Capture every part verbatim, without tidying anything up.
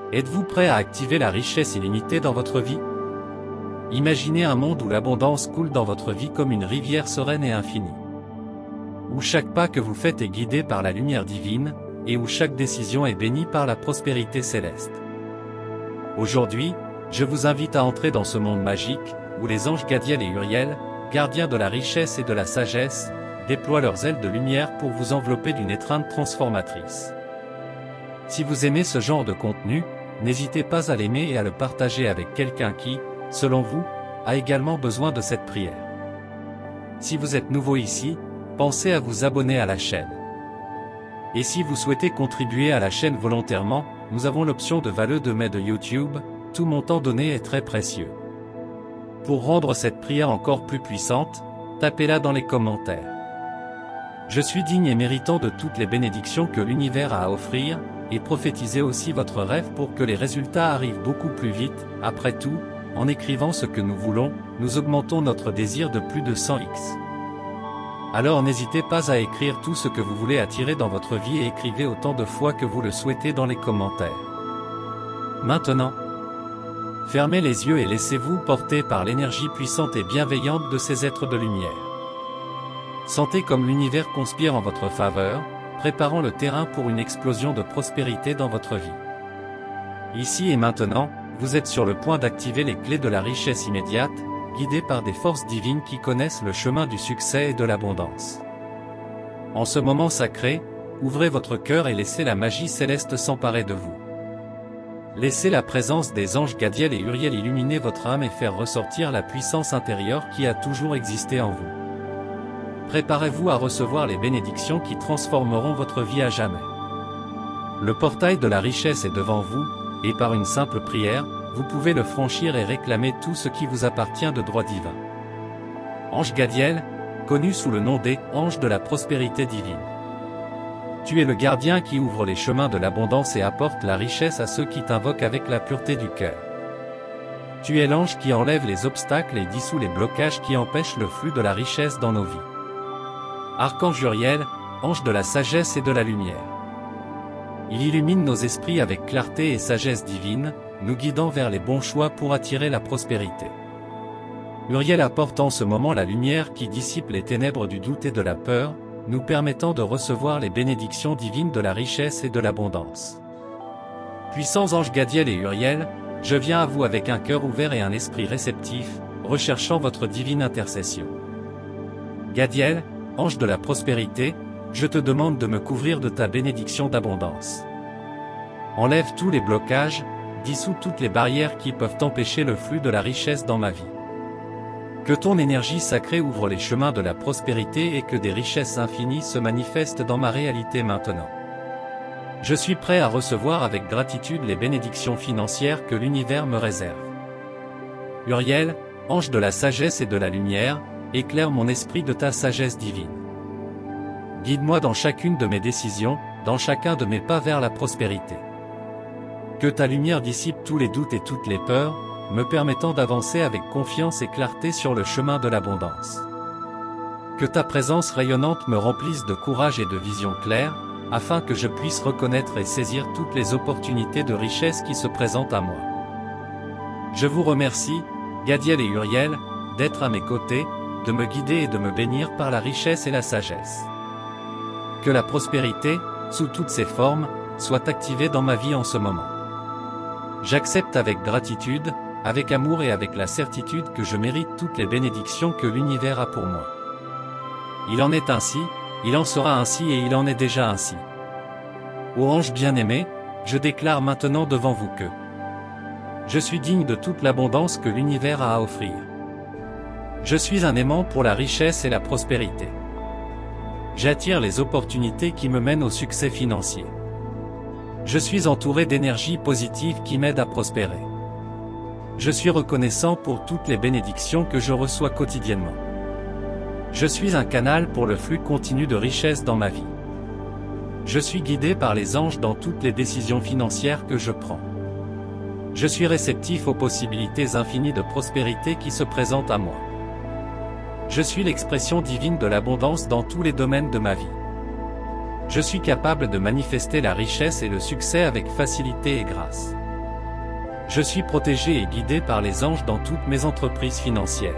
Êtes-vous prêt à activer la richesse illimitée dans votre vie? Imaginez un monde où l'abondance coule dans votre vie comme une rivière sereine et infinie. Où chaque pas que vous faites est guidé par la lumière divine, et où chaque décision est bénie par la prospérité céleste. Aujourd'hui, je vous invite à entrer dans ce monde magique, où les anges Gadiel et Uriel, gardiens de la richesse et de la sagesse, déploient leurs ailes de lumière pour vous envelopper d'une étreinte transformatrice. Si vous aimez ce genre de contenu, n'hésitez pas à l'aimer et à le partager avec quelqu'un qui, selon vous, a également besoin de cette prière. Si vous êtes nouveau ici, pensez à vous abonner à la chaîne. Et si vous souhaitez contribuer à la chaîne volontairement, nous avons l'option de vœu de mai de YouTube, tout montant donné est très précieux. Pour rendre cette prière encore plus puissante, tapez-la dans les commentaires. Je suis digne et méritant de toutes les bénédictions que l'univers a à offrir, et prophétisez aussi votre rêve pour que les résultats arrivent beaucoup plus vite. Après tout, en écrivant ce que nous voulons, nous augmentons notre désir de plus de cent x. Alors n'hésitez pas à écrire tout ce que vous voulez attirer dans votre vie et écrivez autant de fois que vous le souhaitez dans les commentaires. Maintenant, fermez les yeux et laissez-vous porter par l'énergie puissante et bienveillante de ces êtres de lumière. Sentez comme l'univers conspire en votre faveur, préparant le terrain pour une explosion de prospérité dans votre vie. Ici et maintenant, vous êtes sur le point d'activer les clés de la richesse immédiate, guidés par des forces divines qui connaissent le chemin du succès et de l'abondance. En ce moment sacré, ouvrez votre cœur et laissez la magie céleste s'emparer de vous. Laissez la présence des anges Gadiel et Uriel illuminer votre âme et faire ressortir la puissance intérieure qui a toujours existé en vous. Préparez-vous à recevoir les bénédictions qui transformeront votre vie à jamais. Le portail de la richesse est devant vous, et par une simple prière, vous pouvez le franchir et réclamer tout ce qui vous appartient de droit divin. Ange Gadiel, connu sous le nom des anges de la prospérité divine. Tu es le gardien qui ouvre les chemins de l'abondance et apporte la richesse à ceux qui t'invoquent avec la pureté du cœur. Tu es l'ange qui enlève les obstacles et dissout les blocages qui empêchent le flux de la richesse dans nos vies. Archange Uriel, ange de la sagesse et de la lumière. Il illumine nos esprits avec clarté et sagesse divine, nous guidant vers les bons choix pour attirer la prospérité. Uriel apporte en ce moment la lumière qui dissipe les ténèbres du doute et de la peur, nous permettant de recevoir les bénédictions divines de la richesse et de l'abondance. Puissants anges Gadiel et Uriel, je viens à vous avec un cœur ouvert et un esprit réceptif, recherchant votre divine intercession. Gadiel, ange de la prospérité, je te demande de me couvrir de ta bénédiction d'abondance. Enlève tous les blocages, dissous toutes les barrières qui peuvent empêcher le flux de la richesse dans ma vie. Que ton énergie sacrée ouvre les chemins de la prospérité et que des richesses infinies se manifestent dans ma réalité maintenant. Je suis prêt à recevoir avec gratitude les bénédictions financières que l'univers me réserve. Uriel, ange de la sagesse et de la lumière, éclaire mon esprit de ta sagesse divine. Guide-moi dans chacune de mes décisions, dans chacun de mes pas vers la prospérité. Que ta lumière dissipe tous les doutes et toutes les peurs, me permettant d'avancer avec confiance et clarté sur le chemin de l'abondance. Que ta présence rayonnante me remplisse de courage et de vision claire, afin que je puisse reconnaître et saisir toutes les opportunités de richesse qui se présentent à moi. Je vous remercie, Gadiel et Uriel, d'être à mes côtés, de me guider et de me bénir par la richesse et la sagesse. Que la prospérité, sous toutes ses formes, soit activée dans ma vie en ce moment. J'accepte avec gratitude, avec amour et avec la certitude que je mérite toutes les bénédictions que l'univers a pour moi. Il en est ainsi, il en sera ainsi et il en est déjà ainsi. Ô ange bien-aimé, je déclare maintenant devant vous que je suis digne de toute l'abondance que l'univers a à offrir. Je suis un aimant pour la richesse et la prospérité. J'attire les opportunités qui me mènent au succès financier. Je suis entouré d'énergie positive qui m'aide à prospérer. Je suis reconnaissant pour toutes les bénédictions que je reçois quotidiennement. Je suis un canal pour le flux continu de richesse dans ma vie. Je suis guidé par les anges dans toutes les décisions financières que je prends. Je suis réceptif aux possibilités infinies de prospérité qui se présentent à moi. Je suis l'expression divine de l'abondance dans tous les domaines de ma vie. Je suis capable de manifester la richesse et le succès avec facilité et grâce. Je suis protégé et guidé par les anges dans toutes mes entreprises financières.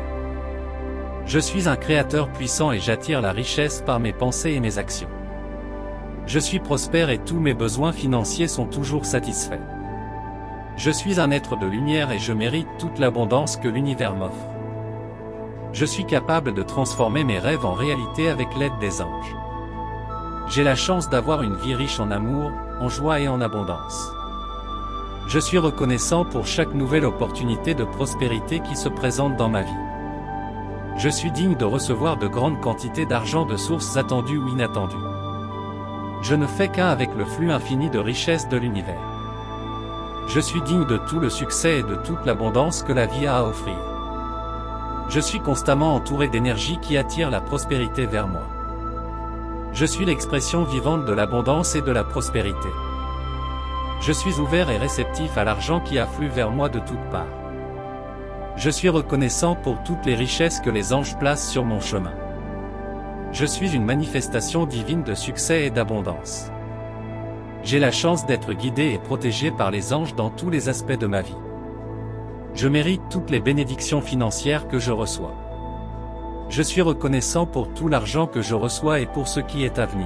Je suis un créateur puissant et j'attire la richesse par mes pensées et mes actions. Je suis prospère et tous mes besoins financiers sont toujours satisfaits. Je suis un être de lumière et je mérite toute l'abondance que l'univers m'offre. Je suis capable de transformer mes rêves en réalité avec l'aide des anges. J'ai la chance d'avoir une vie riche en amour, en joie et en abondance. Je suis reconnaissant pour chaque nouvelle opportunité de prospérité qui se présente dans ma vie. Je suis digne de recevoir de grandes quantités d'argent de sources attendues ou inattendues. Je ne fais qu'un avec le flux infini de richesse de l'univers. Je suis digne de tout le succès et de toute l'abondance que la vie a à offrir. Je suis constamment entouré d'énergie qui attire la prospérité vers moi. Je suis l'expression vivante de l'abondance et de la prospérité. Je suis ouvert et réceptif à l'argent qui afflue vers moi de toutes parts. Je suis reconnaissant pour toutes les richesses que les anges placent sur mon chemin. Je suis une manifestation divine de succès et d'abondance. J'ai la chance d'être guidé et protégé par les anges dans tous les aspects de ma vie. Je mérite toutes les bénédictions financières que je reçois. Je suis reconnaissant pour tout l'argent que je reçois et pour ce qui est à venir.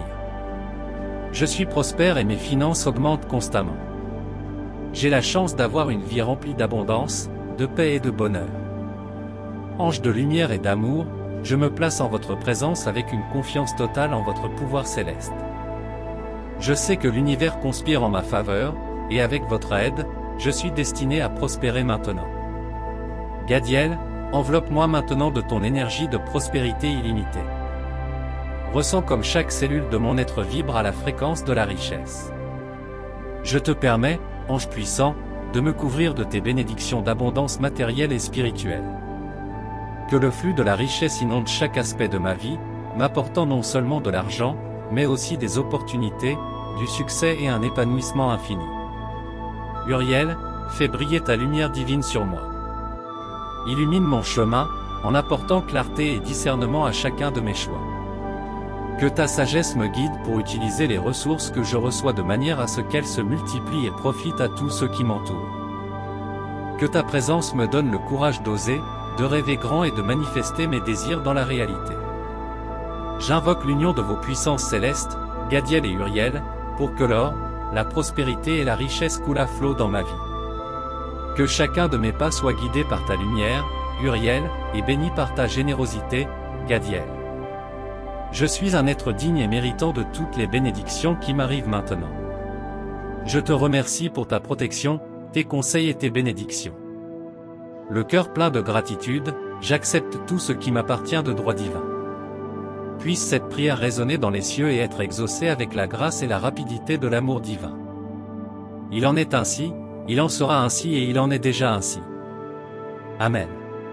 Je suis prospère et mes finances augmentent constamment. J'ai la chance d'avoir une vie remplie d'abondance, de paix et de bonheur. Ange de lumière et d'amour, je me place en votre présence avec une confiance totale en votre pouvoir céleste. Je sais que l'univers conspire en ma faveur, et avec votre aide, je suis destiné à prospérer maintenant. Gadiel, enveloppe-moi maintenant de ton énergie de prospérité illimitée. Ressens comme chaque cellule de mon être vibre à la fréquence de la richesse. Je te permets, ange puissant, de me couvrir de tes bénédictions d'abondance matérielle et spirituelle. Que le flux de la richesse inonde chaque aspect de ma vie, m'apportant non seulement de l'argent, mais aussi des opportunités, du succès et un épanouissement infini. Uriel, fais briller ta lumière divine sur moi. Illumine mon chemin, en apportant clarté et discernement à chacun de mes choix. Que ta sagesse me guide pour utiliser les ressources que je reçois de manière à ce qu'elles se multiplient et profitent à tous ceux qui m'entourent. Que ta présence me donne le courage d'oser, de rêver grand et de manifester mes désirs dans la réalité. J'invoque l'union de vos puissances célestes, Gadiel et Uriel, pour que l'or, la prospérité et la richesse coulent à flot dans ma vie. Que chacun de mes pas soit guidé par ta lumière, Uriel, et béni par ta générosité, Gadiel. Je suis un être digne et méritant de toutes les bénédictions qui m'arrivent maintenant. Je te remercie pour ta protection, tes conseils et tes bénédictions. Le cœur plein de gratitude, j'accepte tout ce qui m'appartient de droit divin. Puisse cette prière résonner dans les cieux et être exaucée avec la grâce et la rapidité de l'amour divin. Il en est ainsi, il en sera ainsi et il en est déjà ainsi. Amen.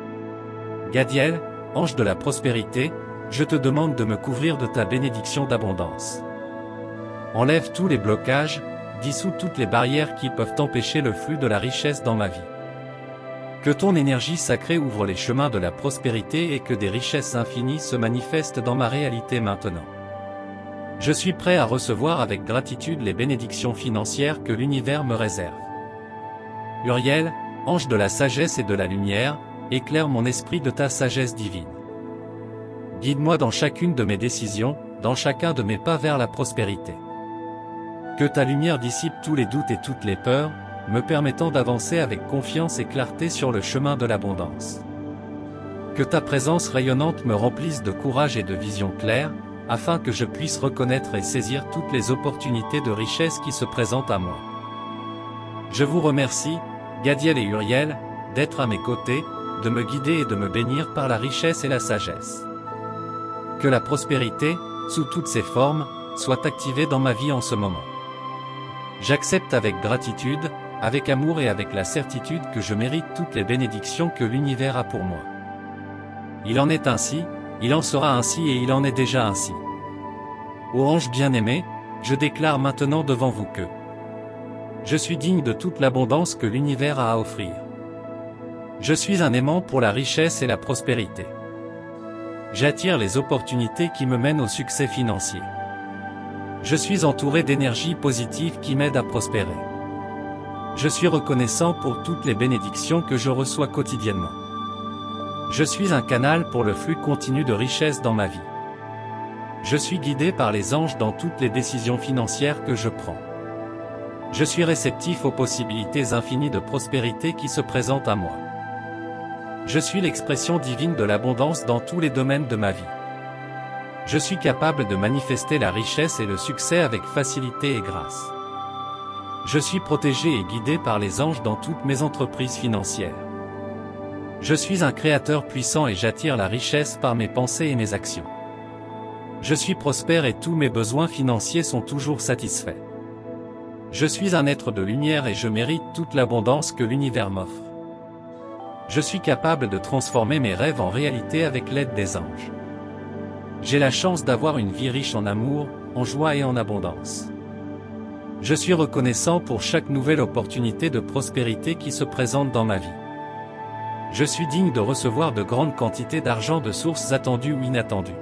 Gadiel, ange de la prospérité, je te demande de me couvrir de ta bénédiction d'abondance. Enlève tous les blocages, dissous toutes les barrières qui peuvent empêcher le flux de la richesse dans ma vie. Que ton énergie sacrée ouvre les chemins de la prospérité et que des richesses infinies se manifestent dans ma réalité maintenant. Je suis prêt à recevoir avec gratitude les bénédictions financières que l'univers me réserve. Uriel, ange de la sagesse et de la lumière, éclaire mon esprit de ta sagesse divine. Guide-moi dans chacune de mes décisions, dans chacun de mes pas vers la prospérité. Que ta lumière dissipe tous les doutes et toutes les peurs, me permettant d'avancer avec confiance et clarté sur le chemin de l'abondance. Que ta présence rayonnante me remplisse de courage et de vision claire, afin que je puisse reconnaître et saisir toutes les opportunités de richesse qui se présentent à moi. Je vous remercie, Gadiel et Uriel, d'être à mes côtés, de me guider et de me bénir par la richesse et la sagesse. Que la prospérité, sous toutes ses formes, soit activée dans ma vie en ce moment. J'accepte avec gratitude, avec amour et avec la certitude que je mérite toutes les bénédictions que l'univers a pour moi. Il en est ainsi, il en sera ainsi et il en est déjà ainsi. Ô ange bien-aimé, je déclare maintenant devant vous que je suis digne de toute l'abondance que l'univers a à offrir. Je suis un aimant pour la richesse et la prospérité. J'attire les opportunités qui me mènent au succès financier. Je suis entouré d'énergie positive qui m'aide à prospérer. Je suis reconnaissant pour toutes les bénédictions que je reçois quotidiennement. Je suis un canal pour le flux continu de richesse dans ma vie. Je suis guidé par les anges dans toutes les décisions financières que je prends. Je suis réceptif aux possibilités infinies de prospérité qui se présentent à moi. Je suis l'expression divine de l'abondance dans tous les domaines de ma vie. Je suis capable de manifester la richesse et le succès avec facilité et grâce. Je suis protégé et guidé par les anges dans toutes mes entreprises financières. Je suis un créateur puissant et j'attire la richesse par mes pensées et mes actions. Je suis prospère et tous mes besoins financiers sont toujours satisfaits. Je suis un être de lumière et je mérite toute l'abondance que l'univers m'offre. Je suis capable de transformer mes rêves en réalité avec l'aide des anges. J'ai la chance d'avoir une vie riche en amour, en joie et en abondance. Je suis reconnaissant pour chaque nouvelle opportunité de prospérité qui se présente dans ma vie. Je suis digne de recevoir de grandes quantités d'argent de sources attendues ou inattendues.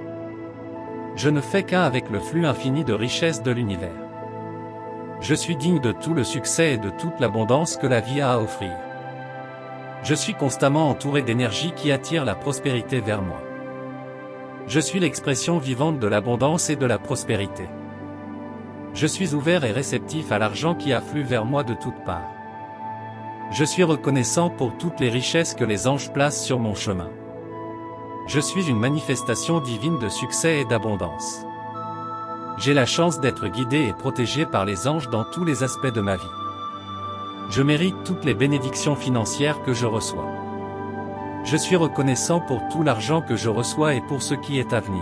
Je ne fais qu'un avec le flux infini de richesse de l'univers. Je suis digne de tout le succès et de toute l'abondance que la vie a à offrir. Je suis constamment entouré d'énergie qui attire la prospérité vers moi. Je suis l'expression vivante de l'abondance et de la prospérité. Je suis ouvert et réceptif à l'argent qui afflue vers moi de toutes parts. Je suis reconnaissant pour toutes les richesses que les anges placent sur mon chemin. Je suis une manifestation divine de succès et d'abondance. J'ai la chance d'être guidé et protégé par les anges dans tous les aspects de ma vie. Je mérite toutes les bénédictions financières que je reçois. Je suis reconnaissant pour tout l'argent que je reçois et pour ce qui est à venir.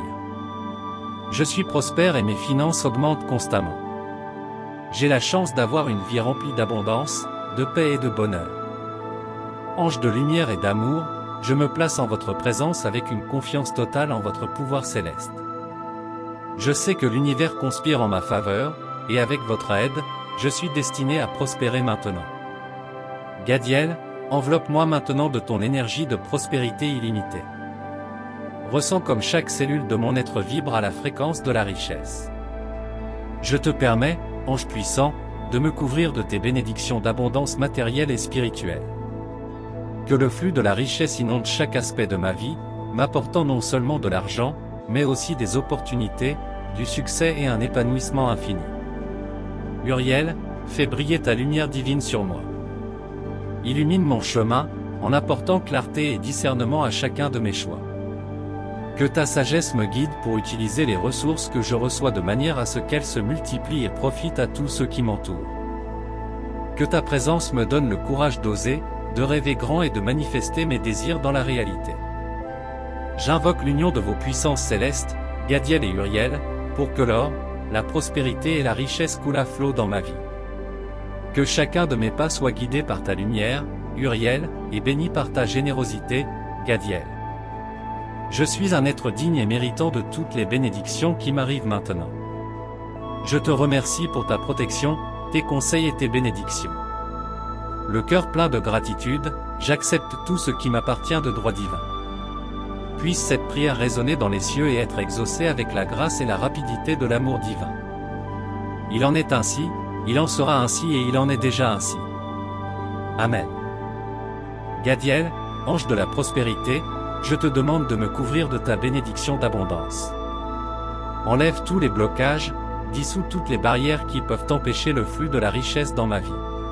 Je suis prospère et mes finances augmentent constamment. J'ai la chance d'avoir une vie remplie d'abondance, de paix et de bonheur. Ange de lumière et d'amour, je me place en votre présence avec une confiance totale en votre pouvoir céleste. Je sais que l'univers conspire en ma faveur, et avec votre aide, je suis destiné à prospérer maintenant. Gadiel, enveloppe-moi maintenant de ton énergie de prospérité illimitée. Ressens comme chaque cellule de mon être vibre à la fréquence de la richesse. Je te permets, ange puissant, de me couvrir de tes bénédictions d'abondance matérielle et spirituelle. Que le flux de la richesse inonde chaque aspect de ma vie, m'apportant non seulement de l'argent, mais aussi des opportunités, du succès et un épanouissement infini. Uriel, fais briller ta lumière divine sur moi. Illumine mon chemin, en apportant clarté et discernement à chacun de mes choix. Que ta sagesse me guide pour utiliser les ressources que je reçois de manière à ce qu'elles se multiplient et profitent à tous ceux qui m'entourent. Que ta présence me donne le courage d'oser, de rêver grand et de manifester mes désirs dans la réalité. J'invoque l'union de vos puissances célestes, Gadiel et Uriel, pour que l'or, la prospérité et la richesse coulent à flot dans ma vie. Que chacun de mes pas soit guidé par ta lumière, Uriel, et béni par ta générosité, Gadiel. Je suis un être digne et méritant de toutes les bénédictions qui m'arrivent maintenant. Je te remercie pour ta protection, tes conseils et tes bénédictions. Le cœur plein de gratitude, j'accepte tout ce qui m'appartient de droit divin. Puisse cette prière résonner dans les cieux et être exaucée avec la grâce et la rapidité de l'amour divin. Il en est ainsi, il en sera ainsi et il en est déjà ainsi. Amen. Gadiel, ange de la prospérité, je te demande de me couvrir de ta bénédiction d'abondance. Enlève tous les blocages, dissous toutes les barrières qui peuvent empêcher le flux de la richesse dans ma vie.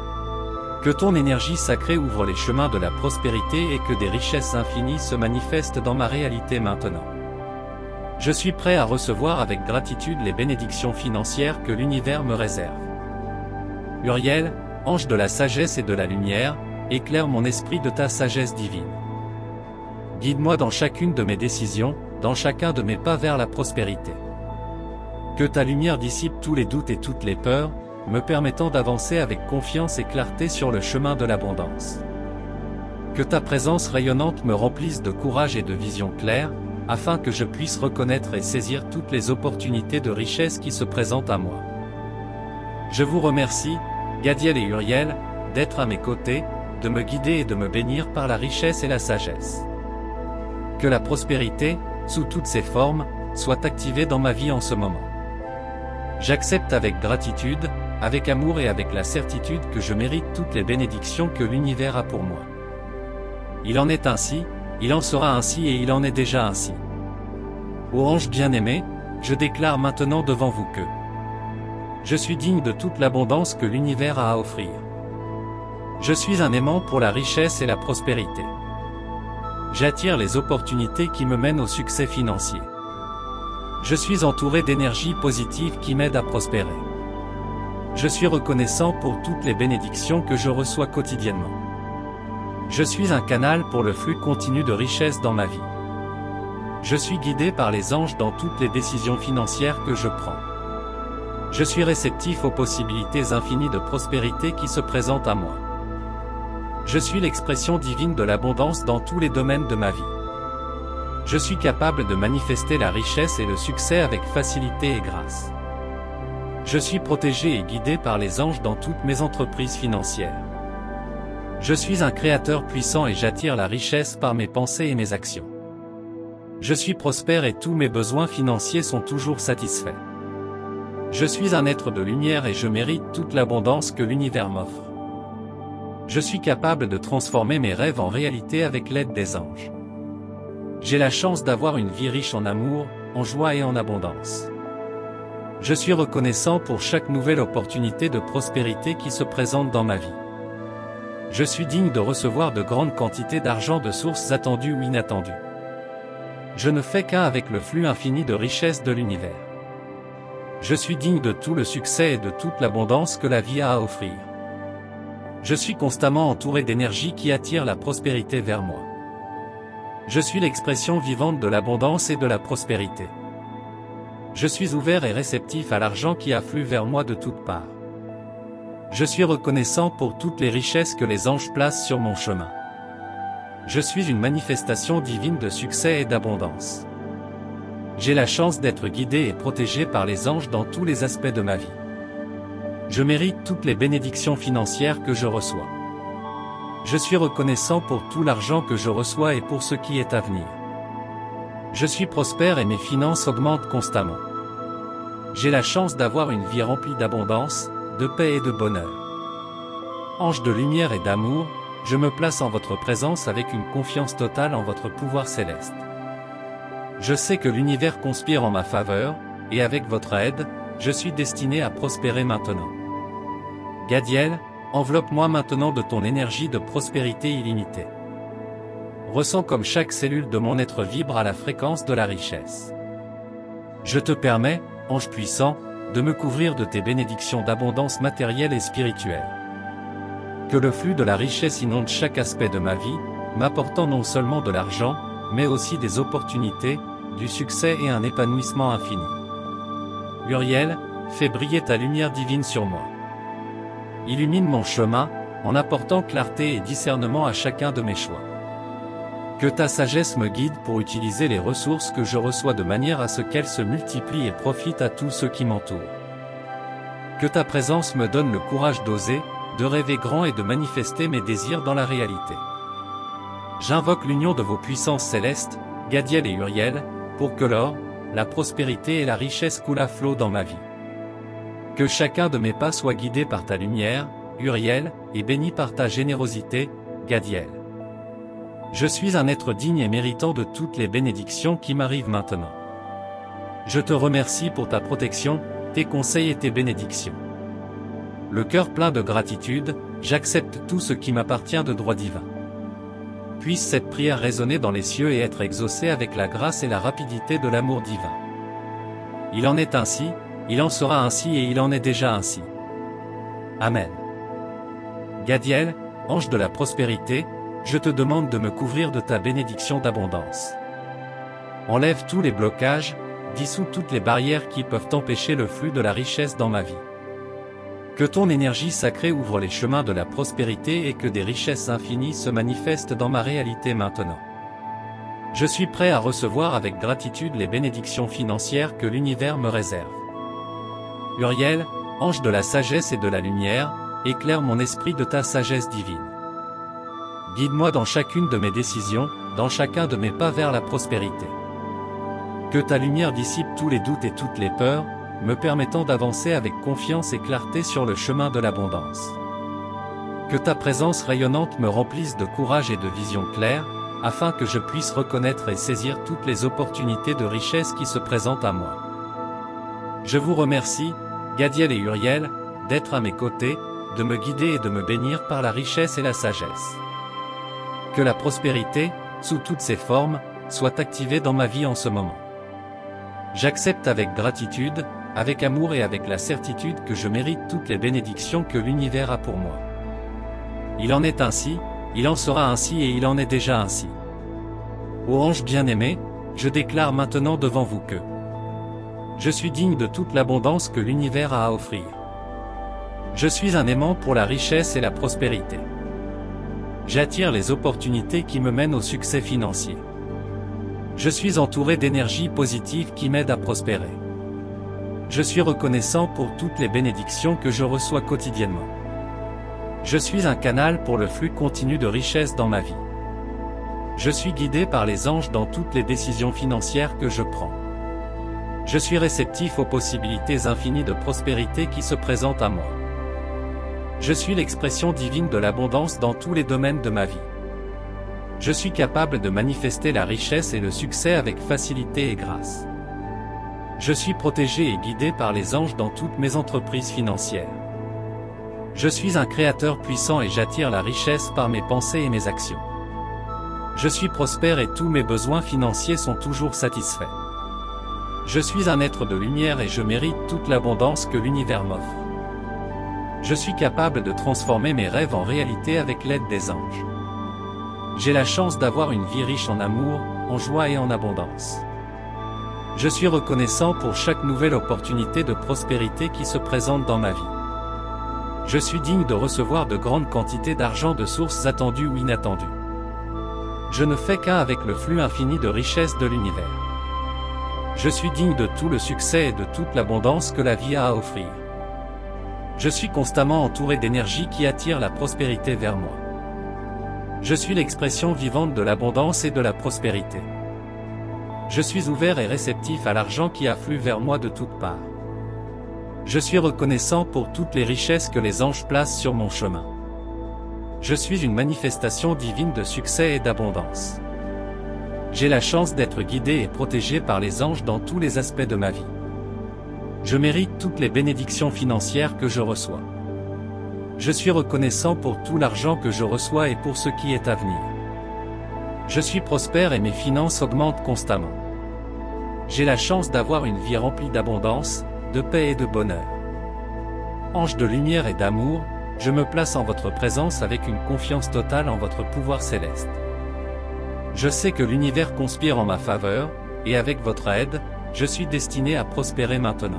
Que ton énergie sacrée ouvre les chemins de la prospérité et que des richesses infinies se manifestent dans ma réalité maintenant. Je suis prêt à recevoir avec gratitude les bénédictions financières que l'univers me réserve. Uriel, ange de la sagesse et de la lumière, éclaire mon esprit de ta sagesse divine. Guide-moi dans chacune de mes décisions, dans chacun de mes pas vers la prospérité. Que ta lumière dissipe tous les doutes et toutes les peurs, me permettant d'avancer avec confiance et clarté sur le chemin de l'abondance. Que ta présence rayonnante me remplisse de courage et de vision claire, afin que je puisse reconnaître et saisir toutes les opportunités de richesse qui se présentent à moi. Je vous remercie, Gadiel et Uriel, d'être à mes côtés, de me guider et de me bénir par la richesse et la sagesse. Que la prospérité, sous toutes ses formes, soit activée dans ma vie en ce moment. J'accepte avec gratitude, avec amour et avec la certitude que je mérite toutes les bénédictions que l'univers a pour moi. Il en est ainsi, il en sera ainsi et il en est déjà ainsi. Ô ange bien-aimé, je déclare maintenant devant vous que je suis digne de toute l'abondance que l'univers a à offrir. Je suis un aimant pour la richesse et la prospérité. J'attire les opportunités qui me mènent au succès financier. Je suis entouré d'énergie positive qui m'aide à prospérer. Je suis reconnaissant pour toutes les bénédictions que je reçois quotidiennement. Je suis un canal pour le flux continu de richesse dans ma vie. Je suis guidé par les anges dans toutes les décisions financières que je prends. Je suis réceptif aux possibilités infinies de prospérité qui se présentent à moi. Je suis l'expression divine de l'abondance dans tous les domaines de ma vie. Je suis capable de manifester la richesse et le succès avec facilité et grâce. Je suis protégé et guidé par les anges dans toutes mes entreprises financières. Je suis un créateur puissant et j'attire la richesse par mes pensées et mes actions. Je suis prospère et tous mes besoins financiers sont toujours satisfaits. Je suis un être de lumière et je mérite toute l'abondance que l'univers m'offre. Je suis capable de transformer mes rêves en réalité avec l'aide des anges. J'ai la chance d'avoir une vie riche en amour, en joie et en abondance. Je suis reconnaissant pour chaque nouvelle opportunité de prospérité qui se présente dans ma vie. Je suis digne de recevoir de grandes quantités d'argent de sources attendues ou inattendues. Je ne fais qu'un avec le flux infini de richesse de l'univers. Je suis digne de tout le succès et de toute l'abondance que la vie a à offrir. Je suis constamment entouré d'énergie qui attire la prospérité vers moi. Je suis l'expression vivante de l'abondance et de la prospérité. Je suis ouvert et réceptif à l'argent qui afflue vers moi de toutes parts. Je suis reconnaissant pour toutes les richesses que les anges placent sur mon chemin. Je suis une manifestation divine de succès et d'abondance. J'ai la chance d'être guidé et protégé par les anges dans tous les aspects de ma vie. Je mérite toutes les bénédictions financières que je reçois. Je suis reconnaissant pour tout l'argent que je reçois et pour ce qui est à venir. Je suis prospère et mes finances augmentent constamment. J'ai la chance d'avoir une vie remplie d'abondance, de paix et de bonheur. Ange de lumière et d'amour, je me place en votre présence avec une confiance totale en votre pouvoir céleste. Je sais que l'univers conspire en ma faveur, et avec votre aide, je suis destiné à prospérer maintenant. Gadiel, enveloppe-moi maintenant de ton énergie de prospérité illimitée. Ressens comme chaque cellule de mon être vibre à la fréquence de la richesse. Je te permets, ange puissant, de me couvrir de tes bénédictions d'abondance matérielle et spirituelle. Que le flux de la richesse inonde chaque aspect de ma vie, m'apportant non seulement de l'argent, mais aussi des opportunités, du succès et un épanouissement infini. Uriel, fais briller ta lumière divine sur moi. Illumine mon chemin, en apportant clarté et discernement à chacun de mes choix. Que ta sagesse me guide pour utiliser les ressources que je reçois de manière à ce qu'elles se multiplient et profitent à tous ceux qui m'entourent. Que ta présence me donne le courage d'oser, de rêver grand et de manifester mes désirs dans la réalité. J'invoque l'union de vos puissances célestes, Gadiel et Uriel, pour que l'or, la prospérité et la richesse coulent à flot dans ma vie. Que chacun de mes pas soit guidé par ta lumière, Uriel, et béni par ta générosité, Gadiel. Je suis un être digne et méritant de toutes les bénédictions qui m'arrivent maintenant. Je te remercie pour ta protection, tes conseils et tes bénédictions. Le cœur plein de gratitude, j'accepte tout ce qui m'appartient de droit divin. Puisse cette prière résonner dans les cieux et être exaucée avec la grâce et la rapidité de l'amour divin. Il en est ainsi, il en sera ainsi et il en est déjà ainsi. Amen. Gadiel, ange de la prospérité, je te demande de me couvrir de ta bénédiction d'abondance. Enlève tous les blocages, dissous toutes les barrières qui peuvent empêcher le flux de la richesse dans ma vie. Que ton énergie sacrée ouvre les chemins de la prospérité et que des richesses infinies se manifestent dans ma réalité maintenant. Je suis prêt à recevoir avec gratitude les bénédictions financières que l'univers me réserve. Uriel, ange de la sagesse et de la lumière, éclaire mon esprit de ta sagesse divine. Guide-moi dans chacune de mes décisions, dans chacun de mes pas vers la prospérité. Que ta lumière dissipe tous les doutes et toutes les peurs, me permettant d'avancer avec confiance et clarté sur le chemin de l'abondance. Que ta présence rayonnante me remplisse de courage et de vision claire, afin que je puisse reconnaître et saisir toutes les opportunités de richesse qui se présentent à moi. Je vous remercie, Gadiel et Uriel, d'être à mes côtés, de me guider et de me bénir par la richesse et la sagesse. Que la prospérité, sous toutes ses formes, soit activée dans ma vie en ce moment. J'accepte avec gratitude, avec amour et avec la certitude que je mérite toutes les bénédictions que l'univers a pour moi. Il en est ainsi, il en sera ainsi et il en est déjà ainsi. Ô ange bien-aimé, je déclare maintenant devant vous que je suis digne de toute l'abondance que l'univers a à offrir. Je suis un aimant pour la richesse et la prospérité. J'attire les opportunités qui me mènent au succès financier. Je suis entouré d'énergie positive qui m'aide à prospérer. Je suis reconnaissant pour toutes les bénédictions que je reçois quotidiennement. Je suis un canal pour le flux continu de richesse dans ma vie. Je suis guidé par les anges dans toutes les décisions financières que je prends. Je suis réceptif aux possibilités infinies de prospérité qui se présentent à moi. Je suis l'expression divine de l'abondance dans tous les domaines de ma vie. Je suis capable de manifester la richesse et le succès avec facilité et grâce. Je suis protégé et guidé par les anges dans toutes mes entreprises financières. Je suis un créateur puissant et j'attire la richesse par mes pensées et mes actions. Je suis prospère et tous mes besoins financiers sont toujours satisfaits. Je suis un être de lumière et je mérite toute l'abondance que l'univers m'offre. Je suis capable de transformer mes rêves en réalité avec l'aide des anges. J'ai la chance d'avoir une vie riche en amour, en joie et en abondance. Je suis reconnaissant pour chaque nouvelle opportunité de prospérité qui se présente dans ma vie. Je suis digne de recevoir de grandes quantités d'argent de sources attendues ou inattendues. Je ne fais qu'un avec le flux infini de richesse de l'univers. Je suis digne de tout le succès et de toute l'abondance que la vie a à offrir. Je suis constamment entouré d'énergie qui attire la prospérité vers moi. Je suis l'expression vivante de l'abondance et de la prospérité. Je suis ouvert et réceptif à l'argent qui afflue vers moi de toutes parts. Je suis reconnaissant pour toutes les richesses que les anges placent sur mon chemin. Je suis une manifestation divine de succès et d'abondance. J'ai la chance d'être guidé et protégé par les anges dans tous les aspects de ma vie. Je mérite toutes les bénédictions financières que je reçois. Je suis reconnaissant pour tout l'argent que je reçois et pour ce qui est à venir. Je suis prospère et mes finances augmentent constamment. J'ai la chance d'avoir une vie remplie d'abondance, de paix et de bonheur. Ange de lumière et d'amour, je me place en votre présence avec une confiance totale en votre pouvoir céleste. Je sais que l'univers conspire en ma faveur, et avec votre aide, je suis destiné à prospérer maintenant.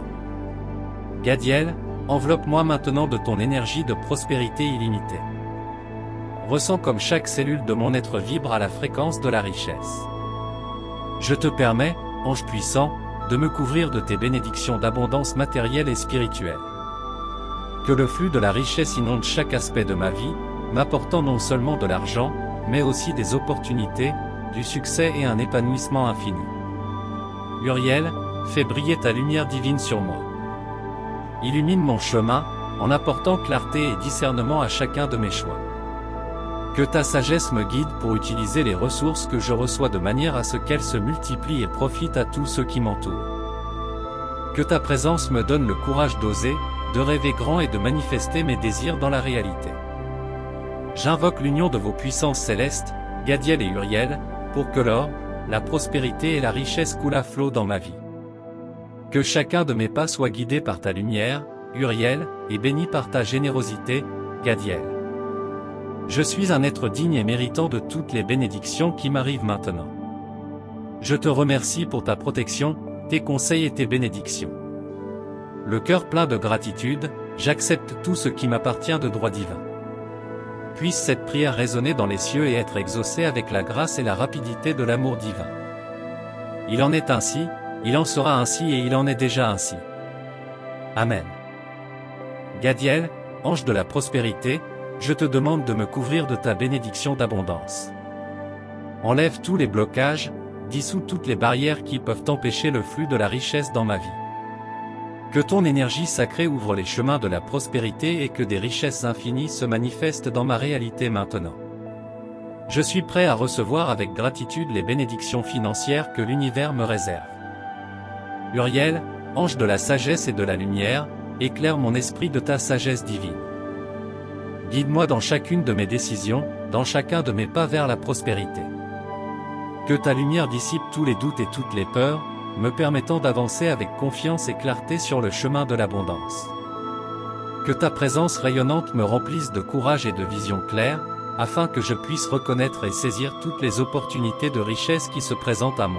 Gadiel, enveloppe-moi maintenant de ton énergie de prospérité illimitée. Ressens comme chaque cellule de mon être vibre à la fréquence de la richesse. Je te permets, ange puissant, de me couvrir de tes bénédictions d'abondance matérielle et spirituelle. Que le flux de la richesse inonde chaque aspect de ma vie, m'apportant non seulement de l'argent, mais aussi des opportunités, du succès et un épanouissement infini. Uriel, fais briller ta lumière divine sur moi. Illumine mon chemin, en apportant clarté et discernement à chacun de mes choix. Que ta sagesse me guide pour utiliser les ressources que je reçois de manière à ce qu'elles se multiplient et profitent à tous ceux qui m'entourent. Que ta présence me donne le courage d'oser, de rêver grand et de manifester mes désirs dans la réalité. J'invoque l'union de vos puissances célestes, Gadiel et Uriel, pour que l'or, la prospérité et la richesse coulent à flot dans ma vie. Que chacun de mes pas soit guidé par ta lumière, Uriel, et béni par ta générosité, Gadiel. Je suis un être digne et méritant de toutes les bénédictions qui m'arrivent maintenant. Je te remercie pour ta protection, tes conseils et tes bénédictions. Le cœur plein de gratitude, j'accepte tout ce qui m'appartient de droit divin. Puisse cette prière résonner dans les cieux et être exaucée avec la grâce et la rapidité de l'amour divin. Il en est ainsi, il en sera ainsi et il en est déjà ainsi. Amen. Gadiel, ange de la prospérité, je te demande de me couvrir de ta bénédiction d'abondance. Enlève tous les blocages, dissous toutes les barrières qui peuvent empêcher le flux de la richesse dans ma vie. Que ton énergie sacrée ouvre les chemins de la prospérité et que des richesses infinies se manifestent dans ma réalité maintenant. Je suis prêt à recevoir avec gratitude les bénédictions financières que l'univers me réserve. Uriel, ange de la sagesse et de la lumière, éclaire mon esprit de ta sagesse divine. Guide-moi dans chacune de mes décisions, dans chacun de mes pas vers la prospérité. Que ta lumière dissipe tous les doutes et toutes les peurs, me permettant d'avancer avec confiance et clarté sur le chemin de l'abondance. Que ta présence rayonnante me remplisse de courage et de vision claire, afin que je puisse reconnaître et saisir toutes les opportunités de richesse qui se présentent à moi.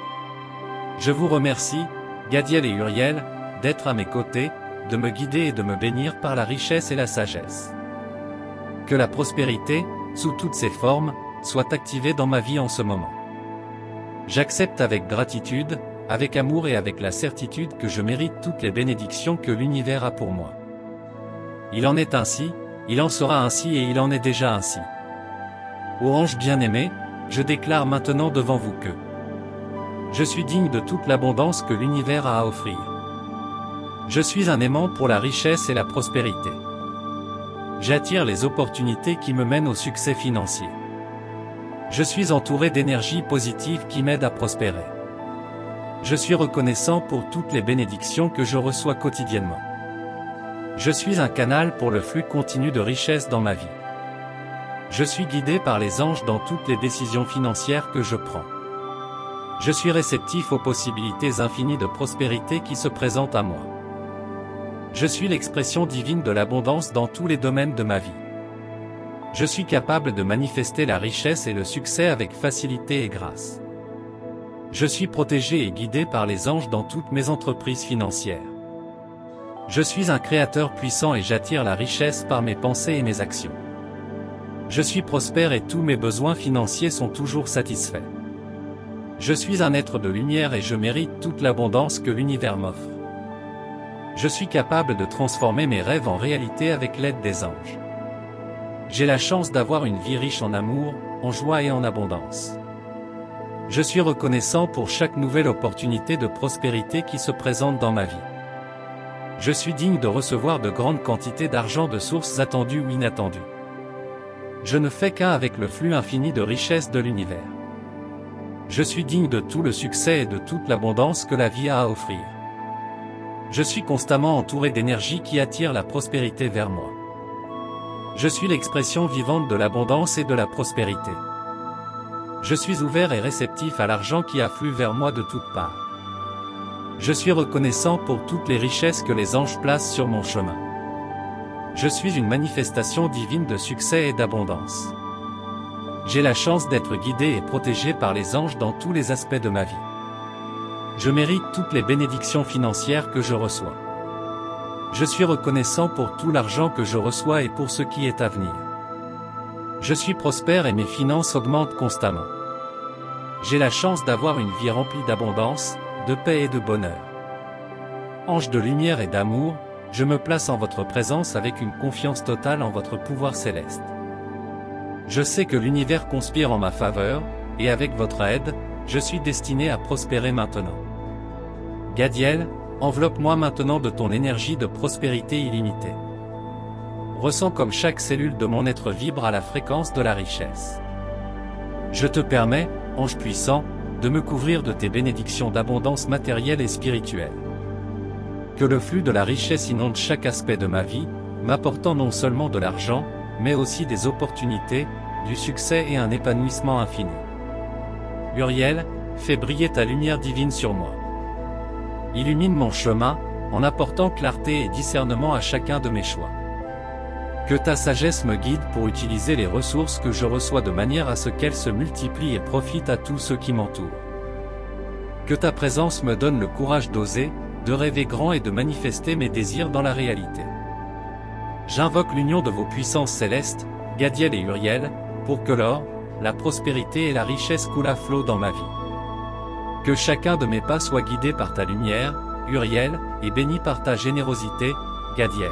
Je vous remercie, Gadiel et Uriel, d'être à mes côtés, de me guider et de me bénir par la richesse et la sagesse. Que la prospérité, sous toutes ses formes, soit activée dans ma vie en ce moment. J'accepte avec gratitude, avec amour et avec la certitude que je mérite toutes les bénédictions que l'univers a pour moi. Il en est ainsi, il en sera ainsi et il en est déjà ainsi. Ô ange bien-aimé, je déclare maintenant devant vous que je suis digne de toute l'abondance que l'univers a à offrir. Je suis un aimant pour la richesse et la prospérité. J'attire les opportunités qui me mènent au succès financier. Je suis entouré d'énergie positive qui m'aide à prospérer. Je suis reconnaissant pour toutes les bénédictions que je reçois quotidiennement. Je suis un canal pour le flux continu de richesse dans ma vie. Je suis guidé par les anges dans toutes les décisions financières que je prends. Je suis réceptif aux possibilités infinies de prospérité qui se présentent à moi. Je suis l'expression divine de l'abondance dans tous les domaines de ma vie. Je suis capable de manifester la richesse et le succès avec facilité et grâce. Je suis protégé et guidé par les anges dans toutes mes entreprises financières. Je suis un créateur puissant et j'attire la richesse par mes pensées et mes actions. Je suis prospère et tous mes besoins financiers sont toujours satisfaits. Je suis un être de lumière et je mérite toute l'abondance que l'univers m'offre. Je suis capable de transformer mes rêves en réalité avec l'aide des anges. J'ai la chance d'avoir une vie riche en amour, en joie et en abondance. Je suis reconnaissant pour chaque nouvelle opportunité de prospérité qui se présente dans ma vie. Je suis digne de recevoir de grandes quantités d'argent de sources attendues ou inattendues. Je ne fais qu'un avec le flux infini de richesse de l'univers. Je suis digne de tout le succès et de toute l'abondance que la vie a à offrir. Je suis constamment entouré d'énergie qui attire la prospérité vers moi. Je suis l'expression vivante de l'abondance et de la prospérité. Je suis ouvert et réceptif à l'argent qui afflue vers moi de toutes parts. Je suis reconnaissant pour toutes les richesses que les anges placent sur mon chemin. Je suis une manifestation divine de succès et d'abondance. J'ai la chance d'être guidé et protégé par les anges dans tous les aspects de ma vie. Je mérite toutes les bénédictions financières que je reçois. Je suis reconnaissant pour tout l'argent que je reçois et pour ce qui est à venir. Je suis prospère et mes finances augmentent constamment. J'ai la chance d'avoir une vie remplie d'abondance, de paix et de bonheur. Ange de lumière et d'amour, je me place en votre présence avec une confiance totale en votre pouvoir céleste. Je sais que l'univers conspire en ma faveur, et avec votre aide, je suis destiné à prospérer maintenant. Gadiel, enveloppe-moi maintenant de ton énergie de prospérité illimitée. Ressens comme chaque cellule de mon être vibre à la fréquence de la richesse. Je te permets, ange puissant, de me couvrir de tes bénédictions d'abondance matérielle et spirituelle. Que le flux de la richesse inonde chaque aspect de ma vie, m'apportant non seulement de l'argent, mais aussi des opportunités, du succès et un épanouissement infini. Uriel, fais briller ta lumière divine sur moi. Illumine mon chemin, en apportant clarté et discernement à chacun de mes choix. Que ta sagesse me guide pour utiliser les ressources que je reçois de manière à ce qu'elles se multiplient et profitent à tous ceux qui m'entourent. Que ta présence me donne le courage d'oser, de rêver grand et de manifester mes désirs dans la réalité. J'invoque l'union de vos puissances célestes, Gadiel et Uriel, pour que l'or, la prospérité et la richesse coulent à flot dans ma vie. Que chacun de mes pas soit guidé par ta lumière, Uriel, et béni par ta générosité, Gadiel.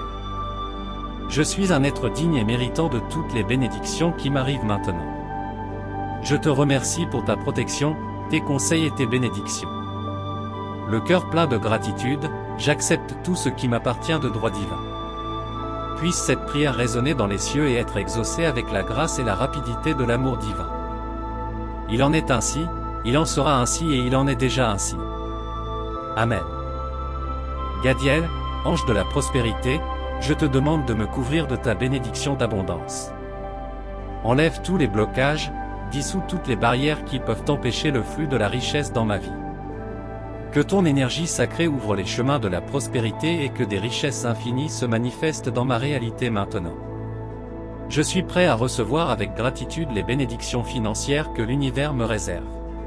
Je suis un être digne et méritant de toutes les bénédictions qui m'arrivent maintenant. Je te remercie pour ta protection, tes conseils et tes bénédictions. Le cœur plein de gratitude, j'accepte tout ce qui m'appartient de droit divin. Puisse cette prière résonner dans les cieux et être exaucée avec la grâce et la rapidité de l'amour divin. Il en est ainsi, il en sera ainsi et il en est déjà ainsi. Amen. Gadiel, ange de la prospérité, je te demande de me couvrir de ta bénédiction d'abondance. Enlève tous les blocages, dissous toutes les barrières qui peuvent empêcher le flux de la richesse dans ma vie. Que ton énergie sacrée ouvre les chemins de la prospérité et que des richesses infinies se manifestent dans ma réalité maintenant. Je suis prêt à recevoir avec gratitude les bénédictions financières que l'univers me réserve.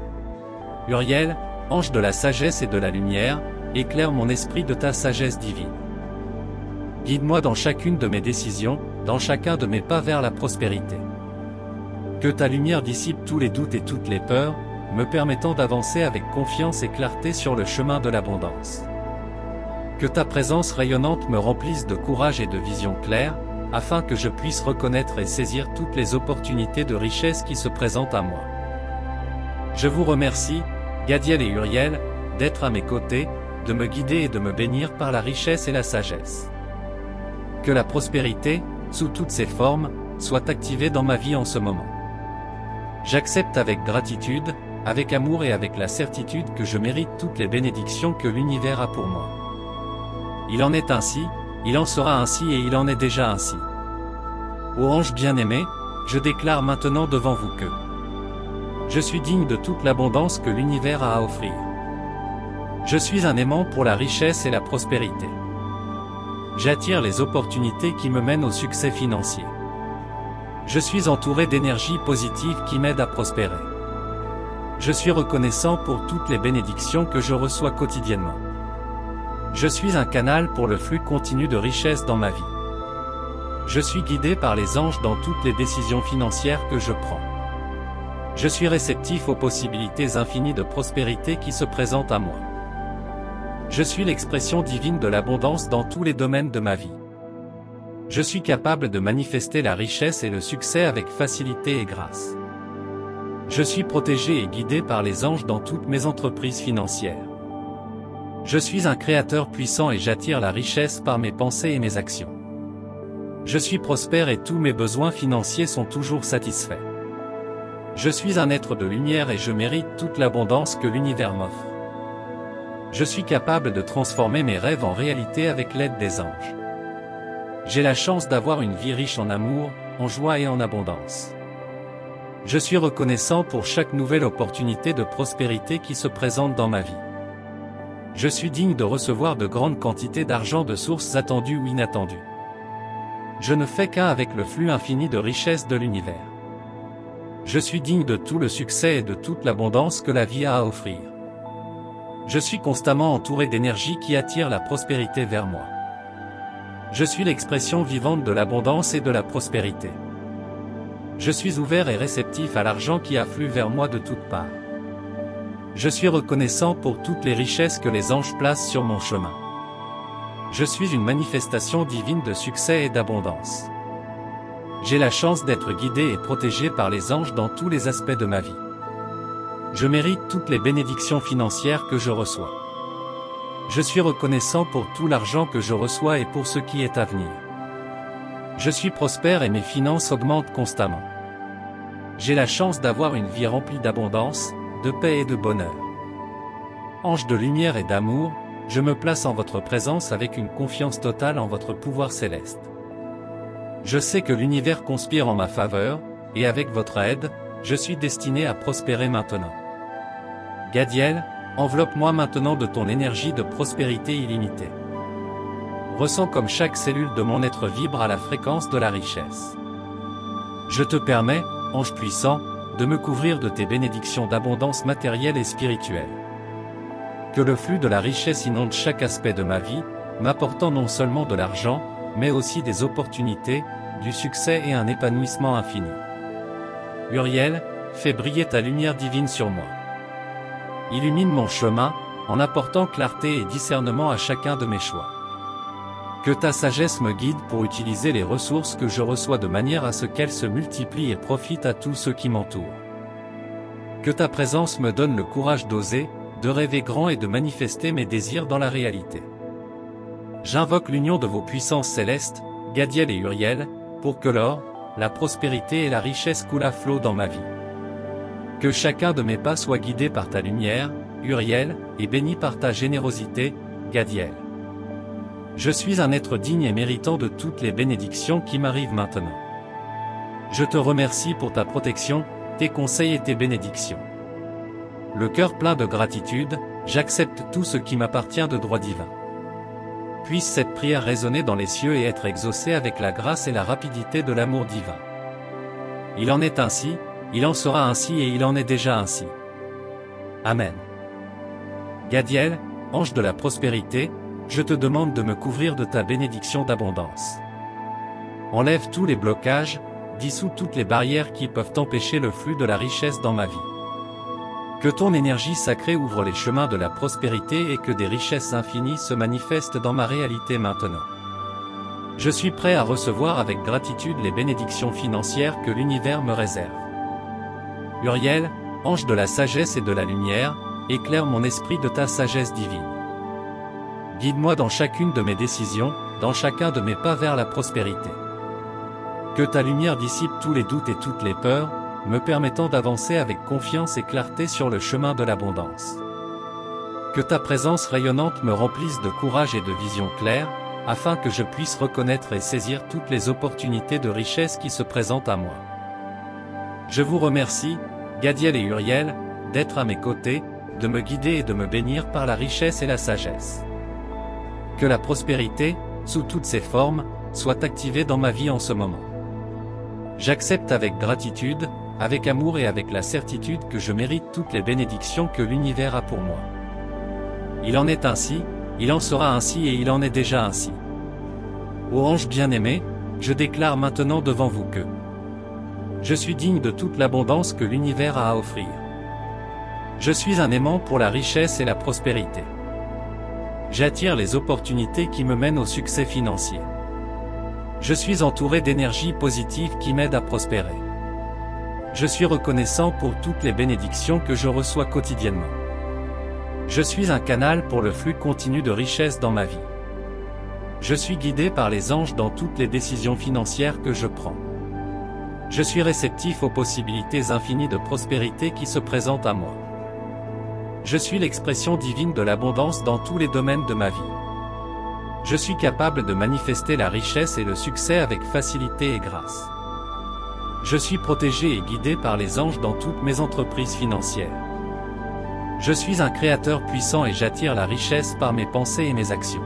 Uriel, ange de la sagesse et de la lumière, éclaire mon esprit de ta sagesse divine. Guide-moi dans chacune de mes décisions, dans chacun de mes pas vers la prospérité. Que ta lumière dissipe tous les doutes et toutes les peurs, me permettant d'avancer avec confiance et clarté sur le chemin de l'abondance. Que ta présence rayonnante me remplisse de courage et de vision claire, afin que je puisse reconnaître et saisir toutes les opportunités de richesse qui se présentent à moi. Je vous remercie, Gadiel et Uriel, d'être à mes côtés, de me guider et de me bénir par la richesse et la sagesse. Que la prospérité, sous toutes ses formes, soit activée dans ma vie en ce moment. J'accepte avec gratitude, avec amour et avec la certitude que je mérite toutes les bénédictions que l'univers a pour moi. Il en est ainsi, il en sera ainsi et il en est déjà ainsi. Ô ange bien-aimé, je déclare maintenant devant vous que je suis digne de toute l'abondance que l'univers a à offrir. Je suis un aimant pour la richesse et la prospérité. J'attire les opportunités qui me mènent au succès financier. Je suis entouré d'énergie positive qui m'aide à prospérer. Je suis reconnaissant pour toutes les bénédictions que je reçois quotidiennement. Je suis un canal pour le flux continu de richesse dans ma vie. Je suis guidé par les anges dans toutes les décisions financières que je prends. Je suis réceptif aux possibilités infinies de prospérité qui se présentent à moi. Je suis l'expression divine de l'abondance dans tous les domaines de ma vie. Je suis capable de manifester la richesse et le succès avec facilité et grâce. Je suis protégé et guidé par les anges dans toutes mes entreprises financières. Je suis un créateur puissant et j'attire la richesse par mes pensées et mes actions. Je suis prospère et tous mes besoins financiers sont toujours satisfaits. Je suis un être de lumière et je mérite toute l'abondance que l'univers m'offre. Je suis capable de transformer mes rêves en réalité avec l'aide des anges. J'ai la chance d'avoir une vie riche en amour, en joie et en abondance. Je suis reconnaissant pour chaque nouvelle opportunité de prospérité qui se présente dans ma vie. Je suis digne de recevoir de grandes quantités d'argent de sources attendues ou inattendues. Je ne fais qu'un avec le flux infini de richesse de l'univers. Je suis digne de tout le succès et de toute l'abondance que la vie a à offrir. Je suis constamment entouré d'énergie qui attire la prospérité vers moi. Je suis l'expression vivante de l'abondance et de la prospérité. Je suis ouvert et réceptif à l'argent qui afflue vers moi de toutes parts. Je suis reconnaissant pour toutes les richesses que les anges placent sur mon chemin. Je suis une manifestation divine de succès et d'abondance. J'ai la chance d'être guidé et protégé par les anges dans tous les aspects de ma vie. Je mérite toutes les bénédictions financières que je reçois. Je suis reconnaissant pour tout l'argent que je reçois et pour ce qui est à venir. Je suis prospère et mes finances augmentent constamment. J'ai la chance d'avoir une vie remplie d'abondance, de paix et de bonheur. Ange de lumière et d'amour, je me place en votre présence avec une confiance totale en votre pouvoir céleste. Je sais que l'univers conspire en ma faveur, et avec votre aide, je suis destiné à prospérer maintenant. Gadiel, enveloppe-moi maintenant de ton énergie de prospérité illimitée. Ressens comme chaque cellule de mon être vibre à la fréquence de la richesse. Je te permets, ange puissant, de me couvrir de tes bénédictions d'abondance matérielle et spirituelle. Que le flux de la richesse inonde chaque aspect de ma vie, m'apportant non seulement de l'argent, mais aussi des opportunités, du succès et un épanouissement infini. Uriel, fais briller ta lumière divine sur moi. Illumine mon chemin, en apportant clarté et discernement à chacun de mes choix. Que ta sagesse me guide pour utiliser les ressources que je reçois de manière à ce qu'elles se multiplient et profitent à tous ceux qui m'entourent. Que ta présence me donne le courage d'oser, de rêver grand et de manifester mes désirs dans la réalité. J'invoque l'union de vos puissances célestes, Gadiel et Uriel, pour que l'or, la prospérité et la richesse coulent à flot dans ma vie. Que chacun de mes pas soit guidé par ta lumière, Uriel, et béni par ta générosité, Gadiel. Je suis un être digne et méritant de toutes les bénédictions qui m'arrivent maintenant. Je te remercie pour ta protection, tes conseils et tes bénédictions. Le cœur plein de gratitude, j'accepte tout ce qui m'appartient de droit divin. Puisse cette prière résonner dans les cieux et être exaucée avec la grâce et la rapidité de l'amour divin. Il en est ainsi, il en sera ainsi et il en est déjà ainsi. Amen. Gadiel, ange de la prospérité, je te demande de me couvrir de ta bénédiction d'abondance. Enlève tous les blocages, dissous toutes les barrières qui peuvent empêcher le flux de la richesse dans ma vie. Que ton énergie sacrée ouvre les chemins de la prospérité et que des richesses infinies se manifestent dans ma réalité maintenant. Je suis prêt à recevoir avec gratitude les bénédictions financières que l'univers me réserve. Uriel, ange de la sagesse et de la lumière, éclaire mon esprit de ta sagesse divine. Guide-moi dans chacune de mes décisions, dans chacun de mes pas vers la prospérité. Que ta lumière dissipe tous les doutes et toutes les peurs, me permettant d'avancer avec confiance et clarté sur le chemin de l'abondance. Que ta présence rayonnante me remplisse de courage et de vision claire, afin que je puisse reconnaître et saisir toutes les opportunités de richesse qui se présentent à moi. Je vous remercie, Gadiel et Uriel, d'être à mes côtés, de me guider et de me bénir par la richesse et la sagesse. Que la prospérité, sous toutes ses formes, soit activée dans ma vie en ce moment. J'accepte avec gratitude, avec amour et avec la certitude que je mérite toutes les bénédictions que l'univers a pour moi. Il en est ainsi, il en sera ainsi et il en est déjà ainsi. Ô ange bien-aimé, je déclare maintenant devant vous que je suis digne de toute l'abondance que l'univers a à offrir. Je suis un aimant pour la richesse et la prospérité. J'attire les opportunités qui me mènent au succès financier. Je suis entouré d'énergie positive qui m'aide à prospérer. Je suis reconnaissant pour toutes les bénédictions que je reçois quotidiennement. Je suis un canal pour le flux continu de richesse dans ma vie. Je suis guidé par les anges dans toutes les décisions financières que je prends. Je suis réceptif aux possibilités infinies de prospérité qui se présentent à moi. Je suis l'expression divine de l'abondance dans tous les domaines de ma vie. Je suis capable de manifester la richesse et le succès avec facilité et grâce. Je suis protégé et guidé par les anges dans toutes mes entreprises financières. Je suis un créateur puissant et j'attire la richesse par mes pensées et mes actions.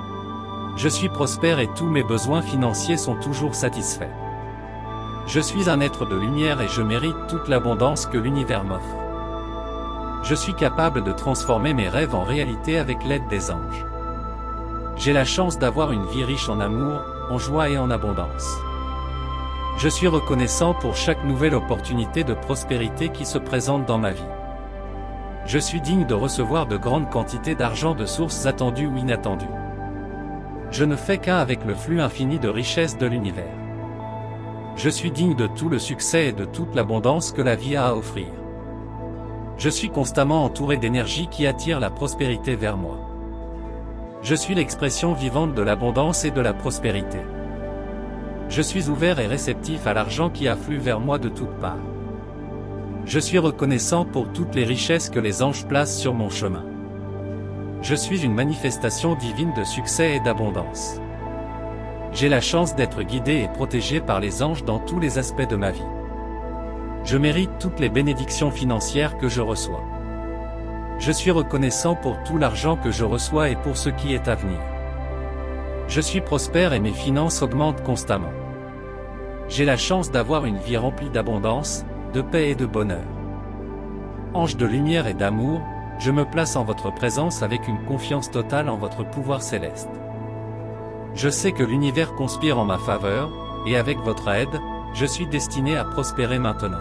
Je suis prospère et tous mes besoins financiers sont toujours satisfaits. Je suis un être de lumière et je mérite toute l'abondance que l'univers m'offre. Je suis capable de transformer mes rêves en réalité avec l'aide des anges. J'ai la chance d'avoir une vie riche en amour, en joie et en abondance. Je suis reconnaissant pour chaque nouvelle opportunité de prospérité qui se présente dans ma vie. Je suis digne de recevoir de grandes quantités d'argent de sources attendues ou inattendues. Je ne fais qu'un avec le flux infini de richesse de l'univers. Je suis digne de tout le succès et de toute l'abondance que la vie a à offrir. Je suis constamment entouré d'énergie qui attire la prospérité vers moi. Je suis l'expression vivante de l'abondance et de la prospérité. Je suis ouvert et réceptif à l'argent qui afflue vers moi de toutes parts. Je suis reconnaissant pour toutes les richesses que les anges placent sur mon chemin. Je suis une manifestation divine de succès et d'abondance. J'ai la chance d'être guidé et protégé par les anges dans tous les aspects de ma vie. Je mérite toutes les bénédictions financières que je reçois. Je suis reconnaissant pour tout l'argent que je reçois et pour ce qui est à venir. Je suis prospère et mes finances augmentent constamment. J'ai la chance d'avoir une vie remplie d'abondance, de paix et de bonheur. Ange de lumière et d'amour, je me place en votre présence avec une confiance totale en votre pouvoir céleste. Je sais que l'univers conspire en ma faveur, et avec votre aide, je suis destiné à prospérer maintenant.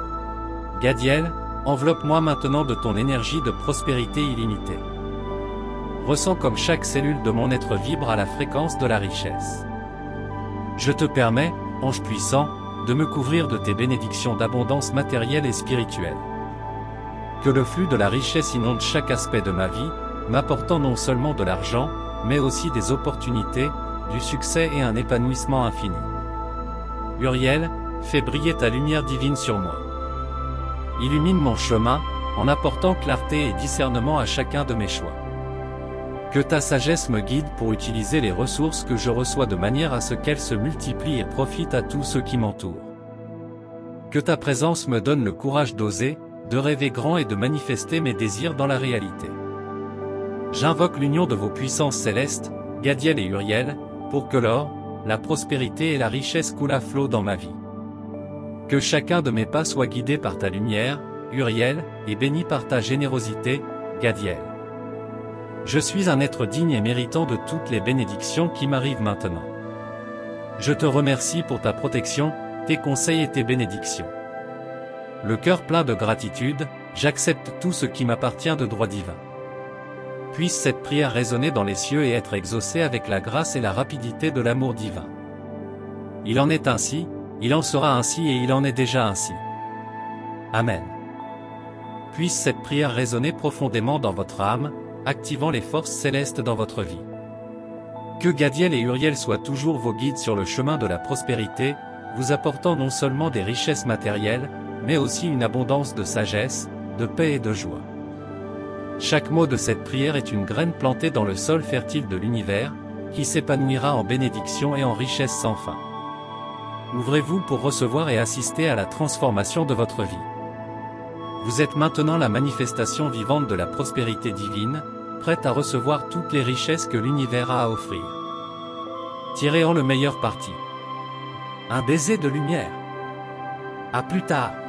Gadiel, enveloppe-moi maintenant de ton énergie de prospérité illimitée. Ressens comme chaque cellule de mon être vibre à la fréquence de la richesse. Je te permets, ange puissant, de me couvrir de tes bénédictions d'abondance matérielle et spirituelle. Que le flux de la richesse inonde chaque aspect de ma vie, m'apportant non seulement de l'argent, mais aussi des opportunités, du succès et un épanouissement infini. Uriel, fais briller ta lumière divine sur moi. Illumine mon chemin, en apportant clarté et discernement à chacun de mes choix. Que ta sagesse me guide pour utiliser les ressources que je reçois de manière à ce qu'elles se multiplient et profitent à tous ceux qui m'entourent. Que ta présence me donne le courage d'oser, de rêver grand et de manifester mes désirs dans la réalité. J'invoque l'union de vos puissances célestes, Gadiel et Uriel, pour que l'or, la prospérité et la richesse coulent à flot dans ma vie. Que chacun de mes pas soit guidé par ta lumière, Uriel, et béni par ta générosité, Gadiel. Je suis un être digne et méritant de toutes les bénédictions qui m'arrivent maintenant. Je te remercie pour ta protection, tes conseils et tes bénédictions. Le cœur plein de gratitude, j'accepte tout ce qui m'appartient de droit divin. Puisse cette prière résonner dans les cieux et être exaucée avec la grâce et la rapidité de l'amour divin. Il en est ainsi, il en sera ainsi et il en est déjà ainsi. Amen. Puisse cette prière résonner profondément dans votre âme, activant les forces célestes dans votre vie. Que Gadiel et Uriel soient toujours vos guides sur le chemin de la prospérité, vous apportant non seulement des richesses matérielles, mais aussi une abondance de sagesse, de paix et de joie. Chaque mot de cette prière est une graine plantée dans le sol fertile de l'univers, qui s'épanouira en bénédiction et en richesse sans fin. Ouvrez-vous pour recevoir et assister à la transformation de votre vie. Vous êtes maintenant la manifestation vivante de la prospérité divine, prête à recevoir toutes les richesses que l'univers a à offrir. Tirez-en le meilleur parti. Un baiser de lumière. À plus tard.